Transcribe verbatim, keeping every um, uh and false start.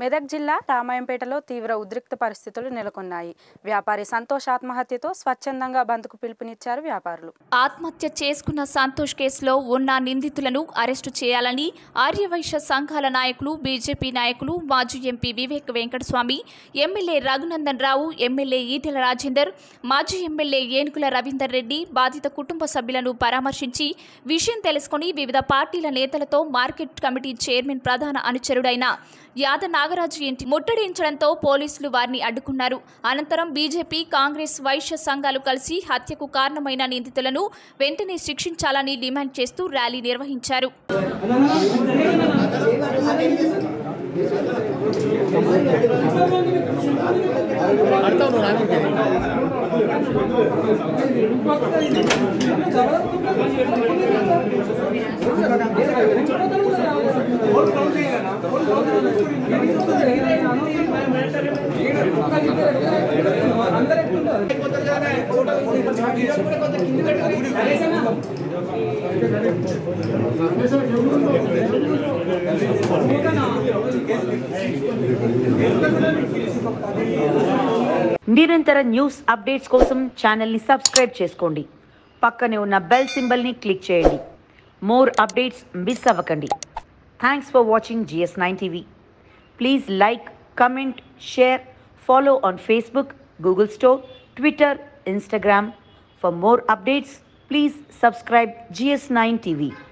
మెదక్ జిల్లా రామాయంపేటలో తీవ్ర ఉద్రిక్త పరిస్థితులు నెలకొన్నాయి. వ్యాపారి సంతోష్ ఆత్మహత్యతో స్వచ్ఛందంగా బంద్కు పిలుపునిచ్చారు వ్యాపారులు. ఆత్మహత్య చేసుకున్న సంతోష్ కేసులో ఉన్న నిందితులను అరెస్టు చేయాలని ఆర్యవైశ్య సంఘాల నాయకులు, బీజేపీ నాయకులు, మాజీ MP Vivek Venkataswamy, MLA Raghunandan Rao, MLA Etela Rajender, మాజీ ఎమ్మెల్యే ఏనుగుల రవీందర్ రెడ్డి బాధిత కుటుంబ సభ్యులను పరామర్శించి విషయం తెలుసుకుని వివిధ పార్టీల నేతలతో మార్కెట్ కమిటీ చైర్మన్ ప్రధాన అనుచరుడైన యాద నాగరాజు ఇంటి ముట్టడించడంతో పోలీసులు వారిని అడ్డుకున్నారు. అనంతరం బీజేపీ, కాంగ్రెస్, వైశ్య సంఘాలు కలిసి హత్యకు కారణమైన నిందితులను వెంటనే శిక్షించాలని డిమాండ్ చేస్తూ ర్యాలీ నిర్వహించారు. నిరంతర న్యూస్ అప్డేట్స్ కోసం ఛానల్ని సబ్స్క్రైబ్ చేసుకోండి. పక్కనే ఉన్న బెల్ సింబల్ని క్లిక్ చేయండి. మోర్ అప్డేట్స్ మిస్ అవ్వకండి. Thanks for watching G S nine TV. Please like, comment, share, follow on Facebook, Google Store, Twitter, Instagram. For more updates, please subscribe G S nine T V.